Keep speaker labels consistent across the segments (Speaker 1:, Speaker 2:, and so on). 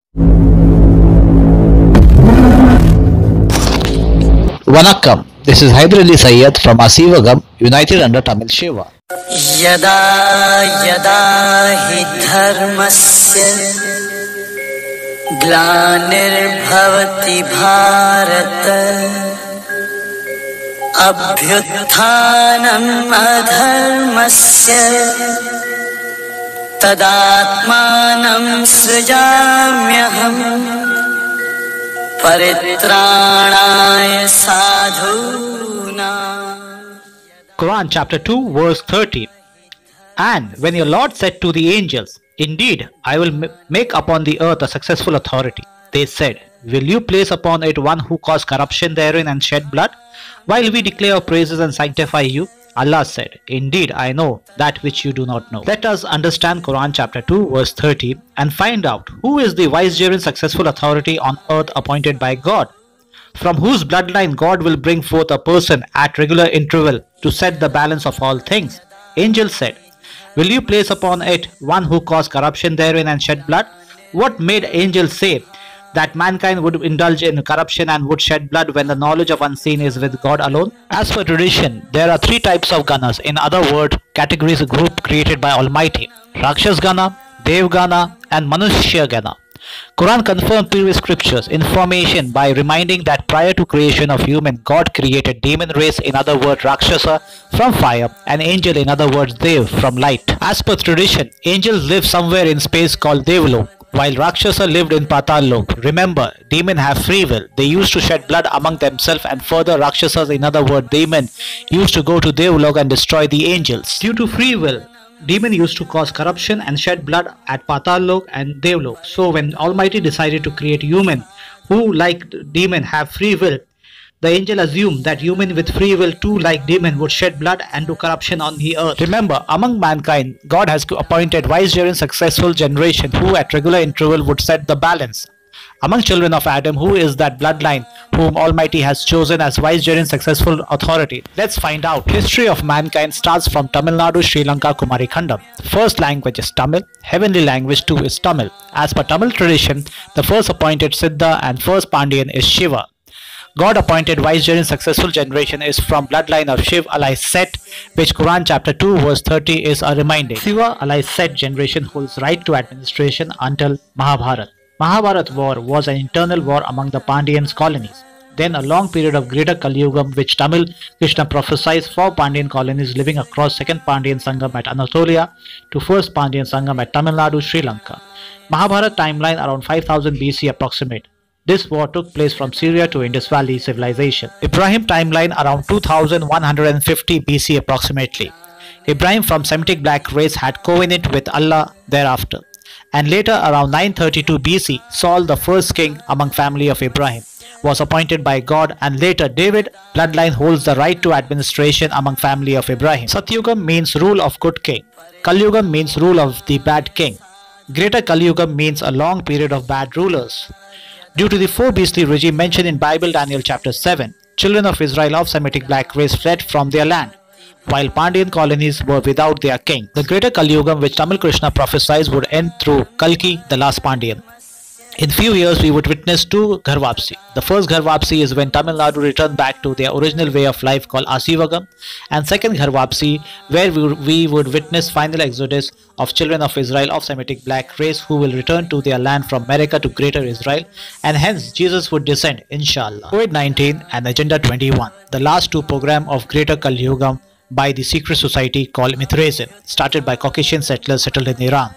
Speaker 1: Vanakkam, this is Hyder Ali Sayyed from Asivagam, united under Tamil Shiva.
Speaker 2: यदा यदा हि धर्मस्य ग्लानिर्भवति भारत अभ्युत्थानम् अधर्मस्य तदात्मानं सृजाम्यहम् परित्राणाय साधूनाम्.
Speaker 3: Quran chapter 2 verse 30. And when your Lord said to the angels, Indeed, I will make upon the earth a successful authority, they said, Will you place upon it one who caused corruption therein and shed blood? While we declare your praises and sanctify you, Allah said, Indeed, I know that which you do not know. Let us understand Quran chapter 2 verse 30 and find out who is the vicegerent successful authority on earth appointed by God, from whose bloodline God will bring forth a person at regular interval to set the balance of all things. Angels said, Will you place upon it one who caused corruption therein and shed blood? What made angels say that mankind would indulge in corruption and would shed blood when the knowledge of unseen is with God alone? As per tradition, there are three types of ganas, in other words, categories, a group created by Almighty: Rakshas Gana, Dev Gana and Manushya Gana. Quran confirmed previous scriptures information by reminding that prior to creation of human, God created demon race, in other words Rakshasa, from fire, and angel, in other words Dev, from light. As per tradition, angels live somewhere in space called Devlok, while Rakshasa lived in Patal Lok. Remember, demon have free will. They used to shed blood among themselves, and further Rakshasas, in other words demon, used to go to Devlok and destroy the angels. Due to free will, demon used to cause corruption and shed blood at Patal Lok and Devlok. So when Almighty decided to create human who, like demon, have free will, the angel assumed that human with free will too, like demon, would shed blood and do corruption on the earth. Remember, among mankind, God has appointed vicegerent successful generation who at regular interval would set the balance. Among children of Adam, who is that bloodline whom Almighty has chosen as vicegerent successful authority? Let's find out. History of mankind starts from Tamil Nadu, Sri Lanka, Kumari Khandam. First language is Tamil. Heavenly language too is Tamil. As per Tamil tradition, the first appointed Siddha and first Pandian is Shiva. God appointed vicegerent successful generation is from bloodline of Shiv alai Set, which Quran chapter 2 verse 30 is a reminder. Shiva alai Set generation holds right to administration until Mahabharata. Mahabharata war was an internal war among the Pandyan colonies. Then a long period of greater Kaliyugam, which Tamil Krishna prophesies for Pandyan colonies living across second Pandyan Sangam at Anatolia to first Pandyan Sangam at Tamil Nadu, Sri Lanka. Mahabharata timeline around 5000 BC approximate. This war took place from Syria to Indus Valley civilization. Ibrahim timeline around 2150 BC approximately. Ibrahim from Semitic black race had covenant with Allah thereafter. And later around 932 BC, Saul, the first king among family of Ibrahim, was appointed by God, and later David bloodline holds the right to administration among family of Ibrahim. Satyugam means rule of good king. Kalyugam means rule of the bad king. Greater Kalyugam means a long period of bad rulers. Due to the four beastly regime mentioned in Bible Daniel chapter 7, children of Israel of Semitic black race fled from their land, while Pandyan colonies were without their king. The greater Kaliyugam, which Tamil Krishna prophesies, would end through Kalki, the last Pandyan. In few years, we would witness two Gharvapsi. The first Gharvapsi is when Tamil Nadu returned back to their original way of life called Asivagam, and second Gharvapsi, where we would witness final exodus of children of Israel of Semitic black race who will return to their land from America to Greater Israel, and hence Jesus would descend, inshallah. COVID-19 and Agenda 21, the last two program of Greater Kaliyugam by the secret society called Mithraism, started by Caucasian settlers settled in Iran.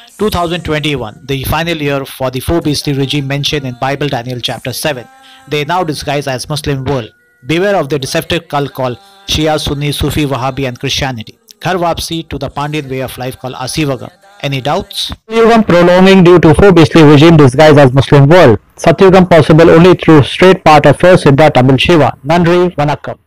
Speaker 3: 2021, the final year for the four beastly regime mentioned in Bible Daniel chapter 7. They now disguise as Muslim world. Beware of the deceptive cult called Shia, Sunni, Sufi, Wahhabi and Christianity. Gharvapsi to the Pandyan way of life called Asivagam. Any doubts? Satyugam prolonging due to four beastly regime disguised as Muslim world. Satyugam possible only through straight path of first Siddha Tamil Shiva. Nandri, Vanakkam.